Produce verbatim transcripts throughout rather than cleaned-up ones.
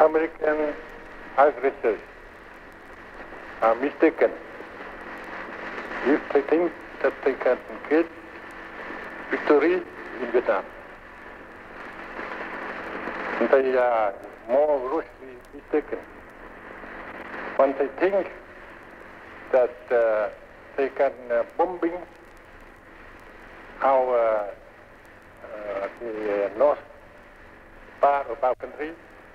American aggressors are mistaken if they think that they can get victory in Vietnam. They are more grossly mistaken when they think that uh, they can uh, bombing our uh, the north part of our country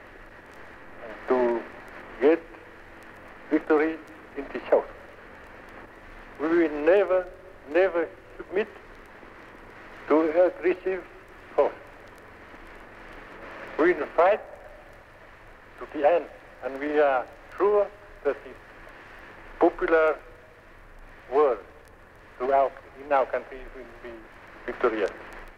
to get victory in the south. We will never, never submit to aggressive force. We will fight to the end, and we are sure that the popular world throughout in our country will be victorious.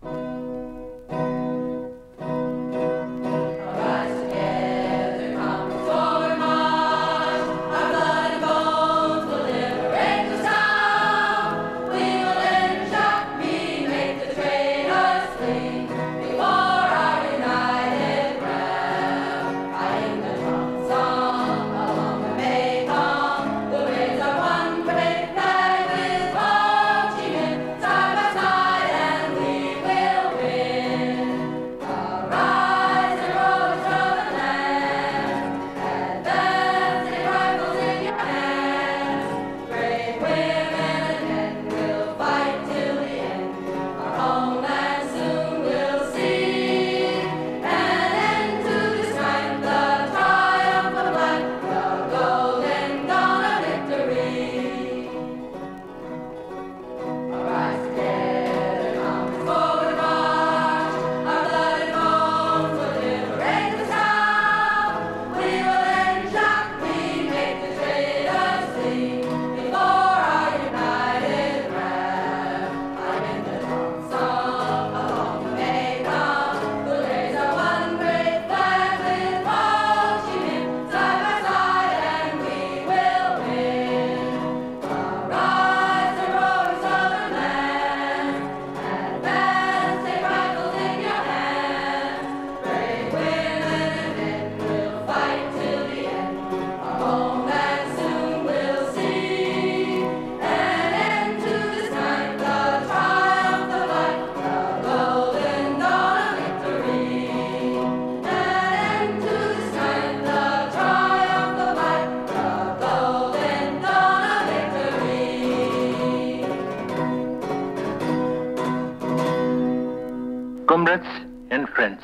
Comrades and friends,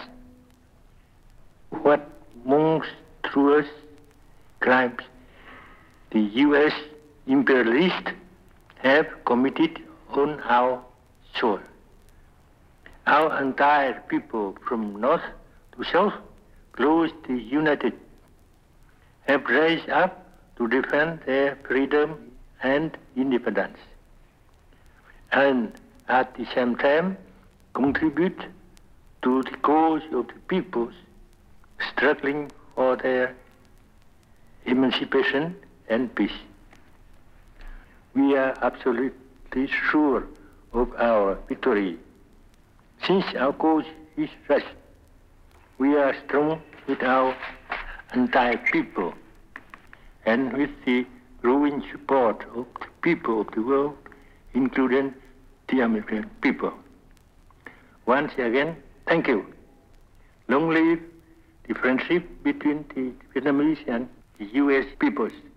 what monstrous crimes the U S imperialists have committed on our soil. Our entire people from north to south, closely united, have raised up to defend their freedom and independence, and at the same time contribute to the cause of the peoples struggling for their emancipation and peace. We are absolutely sure of our victory. Since our cause is right, we are strong with our entire people and with the growing support of the people of the world, including the American people. Once again, thank you. Long live the friendship between the Vietnamese and the U S peoples.